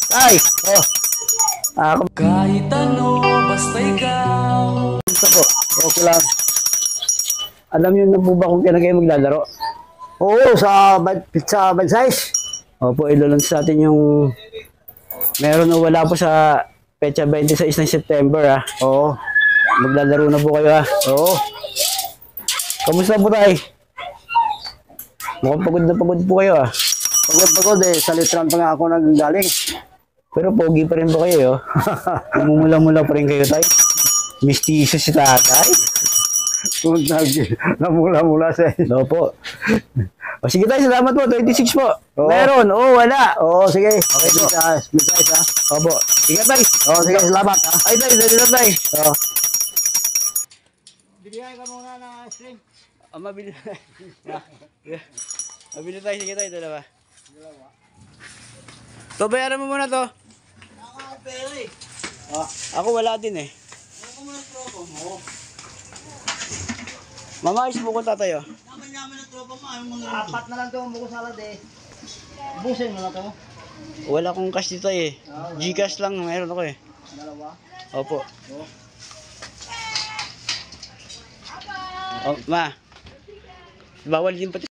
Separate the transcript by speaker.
Speaker 1: Ay! Oh! Ako.
Speaker 2: Kahit ano, basta ikaw.
Speaker 1: Gusto po. Okay lang. Alam niyo na po ba kung kailan kayo maglalaro?
Speaker 3: Oo, sa bad size.
Speaker 1: Opo, ilulunch natin yung meron o wala po sa petsa 26 ng September ah.
Speaker 3: Oo.
Speaker 1: Maglalaro na po kayo ah.
Speaker 3: Oo.
Speaker 1: Kamusta po tayo? Mukhang pagod na pagod po kayo ah.
Speaker 3: Pagod eh. Sa litran pa nga ako naggaling.
Speaker 1: Pero pogi pa rin po kayo oh. Mumula-mula pa rin kayo tayo. Mistiso si tatay.
Speaker 3: Kung namula-mula sa
Speaker 1: Opo. O sige tayo, salamat po. 26 po.
Speaker 3: Oo.
Speaker 1: Meron. Oo, wala.
Speaker 3: Oo, sige.
Speaker 1: Okay po.
Speaker 3: Split size ha.
Speaker 1: Opo. Ingat tayo.
Speaker 3: Oo, sige. Salamat ha.
Speaker 1: Ay tayo, dali lang tayo.
Speaker 3: Oo.
Speaker 1: Bibigay ka muna ng ice cream. Mabili na. Mabili tayo. Sige tayo, dalawa. To, bayaran mo muna to. Ako wala din eh. Mama, ayos buko tatay oh.
Speaker 3: Apat na lang ito ang buko salad eh. Busin mo na ito.
Speaker 1: Wala akong cash dito eh. Gcash lang meron ako eh.
Speaker 3: Dalawa.
Speaker 1: Opo. Oh, ma. Bawal din pati.